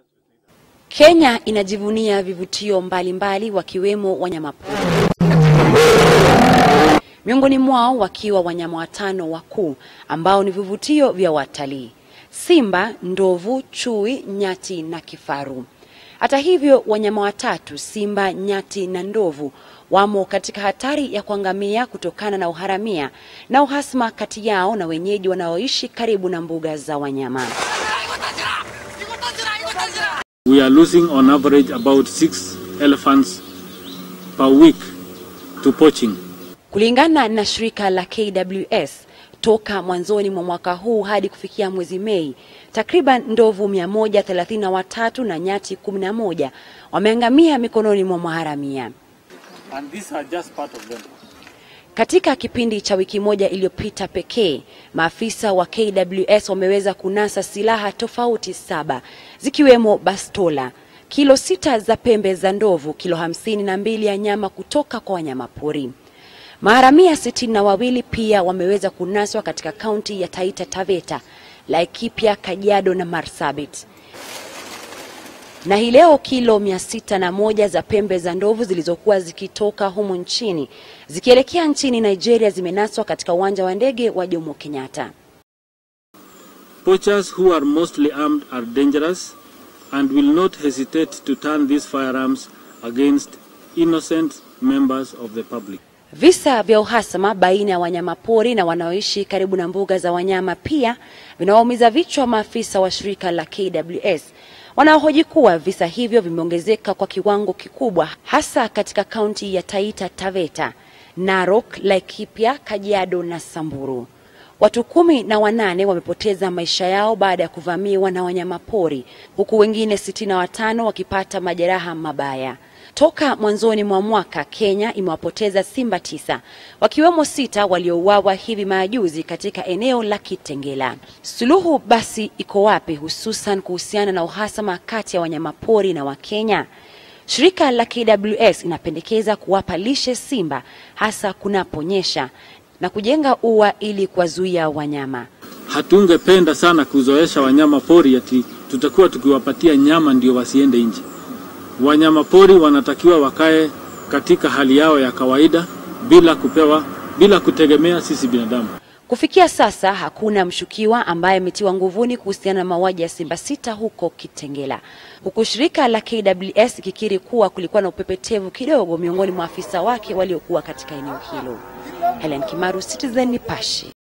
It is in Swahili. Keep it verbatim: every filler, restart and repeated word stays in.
Kenya inajivunia vivutio mbalimbali wakiwemo wanyamapori. Miongoni mwao wakiwa wanyama watano wakuu ambao ni vivutio vya watalii: simba, ndovu, chui, nyati na kifaru. Hata hivyo, wanyama watatu, simba, nyati na ndovu, wamo katika hatari ya kuangamia kutokana na uharamia na uhasama kati yao na wenyeji wanaoishi karibu na mbuga za wanyama. We are losing on average about six elephants per week to poaching. Kulingana na shirika la K W S, toka mwanzoni mwa mwaka huu hadi kufikia mwezi Mei, takriban ndovu mia moja thelathini na watatu na nyati kumi na moja wameangamia mikononi mwa maharamia. And these are just part of them. Katika kipindi cha wiki moja iliyopita pekee, maafisa wa K W S wameweza kunasa silaha tofauti saba, zikiwemo bastola, kilo sita za pembe za ndovu, kilo hamsini na mbili ya nyama kutoka kwa wanyamapori. Maharamia sitini na wawili pia wameweza kunaswa katika kaunti ya Taita Taveta, Laikipia, Kajiado na Marsabit. Na hii leo kilo mia sita na moja za pembe za ndovu zilizokuwa zikitoka humu nchini zikielekea nchini Nigeria zimenaswa katika uwanja wa ndege wa Jomo Kenyatta. Poachers who are mostly armed are dangerous and will not hesitate to turn these firearms against innocent members of the public. Visa vya uhasama baina ya wanyamapori na wanaoishi karibu na mbuga za wanyama pia vinawaumiza vichwa maafisa wa shirika la K W S. Wanahoji kuwa visa hivyo vimeongezeka kwa kiwango kikubwa hasa katika kaunti ya Taita Taveta, Narok, Laikipia, Kajiado na Samburu. Watu kumi na wanane wamepoteza maisha yao baada ya kuvamiwa na wanyamapori, huku wengine sitini na watano wakipata majeraha mabaya. Toka mwanzoni mwa mwaka, Kenya imewapoteza simba tisa, wakiwemo sita waliouawa hivi majuzi katika eneo la Kitengela. Suluhu basi iko wapi, hususan kuhusiana na uhasama kati ya wanyamapori na Wakenya? Shirika la K W S inapendekeza kuwapa lishe simba hasa kunaponyesha na kujenga ua ili kuwazuia wanyama. Hatungependa sana kuzoesha wanyama pori ati tutakuwa tukiwapatia nyama ndio wasiende nje. Wanyama pori wanatakiwa wakae katika hali yao ya kawaida bila kupewa, bila kutegemea sisi binadamu. Kufikia sasa hakuna mshukiwa ambaye ametiwa nguvuni kuhusiana na mauaji ya simba sita huko Kitengela, huku shirika la K W S ikikiri kuwa kulikuwa na upepetevu kidogo miongoni mwa afisa wake waliokuwa katika eneo hilo. Helen Kimaru, Citizen Nipashe.